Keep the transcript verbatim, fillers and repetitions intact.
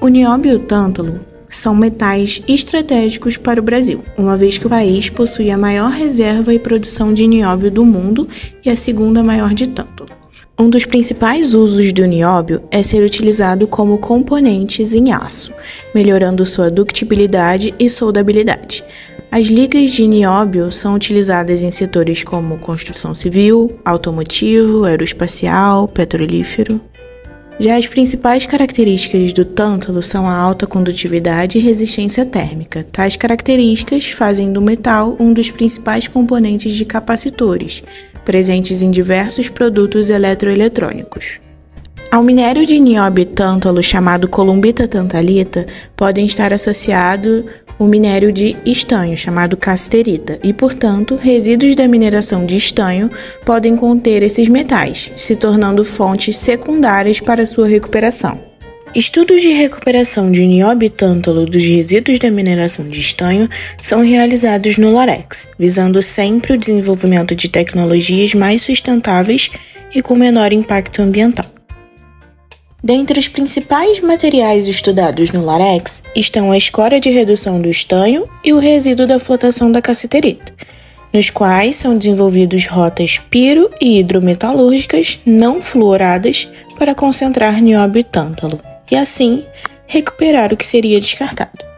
O nióbio e o tântalo são metais estratégicos para o Brasil, uma vez que o país possui a maior reserva e produção de nióbio do mundo e a segunda maior de tântalo. Um dos principais usos do nióbio é ser utilizado como componentes em aço, melhorando sua ductibilidade e soldabilidade. As ligas de nióbio são utilizadas em setores como construção civil, automotivo, aeroespacial, petrolífero. Já as principais características do tântalo são a alta condutividade e resistência térmica. Tais características fazem do metal um dos principais componentes de capacitores, presentes em diversos produtos eletroeletrônicos. Ao minério de nióbio e tântalo, chamado columbita-tantalita, podem estar associados o minério de estanho, chamado cassiterita, e, portanto, resíduos da mineração de estanho podem conter esses metais, se tornando fontes secundárias para sua recuperação. Estudos de recuperação de nióbio e tântalo dos resíduos da mineração de estanho são realizados no LOREX, visando sempre o desenvolvimento de tecnologias mais sustentáveis e com menor impacto ambiental. Dentre os principais materiais estudados no LOREX estão a escória de redução do estanho e o resíduo da flotação da cassiterita, nos quais são desenvolvidos rotas piro- e hidrometalúrgicas não fluoradas para concentrar nióbio e tântalo, e assim recuperar o que seria descartado.